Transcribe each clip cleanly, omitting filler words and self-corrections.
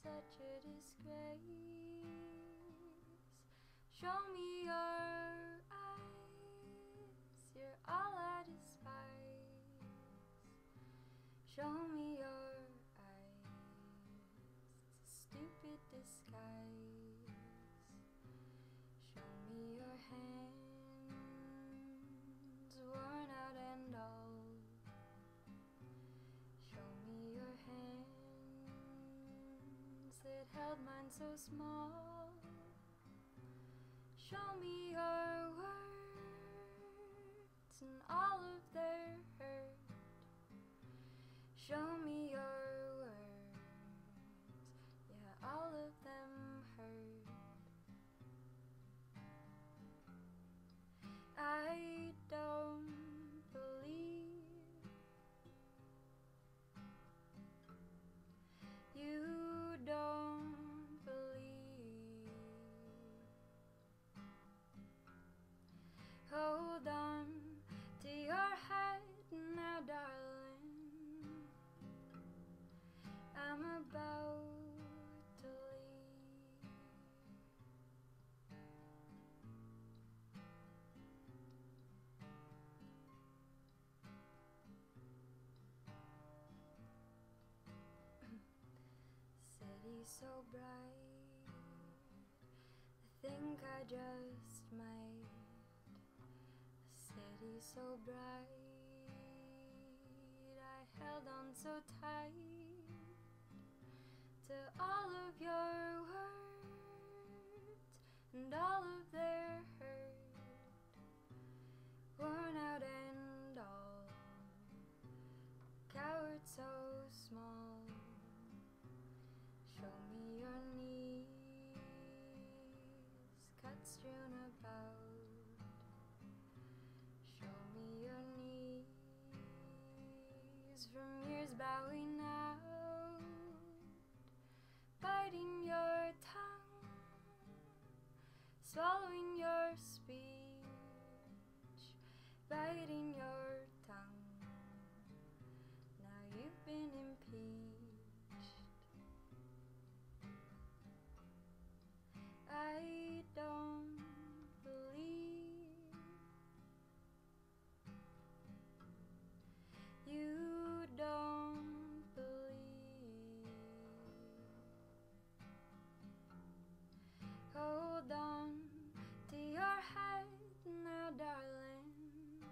such a disgrace. Show me your eyes, you're all I despise. Show me your eyes, it's a stupid disguise. Show me your hands, worn out and old. Show me your hands that held mine so small. Show me your words and all of their hurt. Show me your words, yeah, all of them hurt. I don't believe you don't believe. Hold on to your head now, darling. I'm about to leave. City so bright, I think I just might. A city so bright, I held on so tight to all of your words and all of their hurt. Worn out and all, coward so small. Show me your knees, cuts strewn about. Show me your knees from years bowing out. Biting your tongue, swallowing your speech. Biting your tongue, now you've been impeached. I don't believe you don't believe. Hold on to your head now, darling.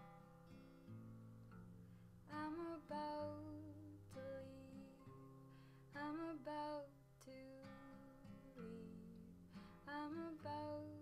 I'm about to leave. I'm about to leave. I'm about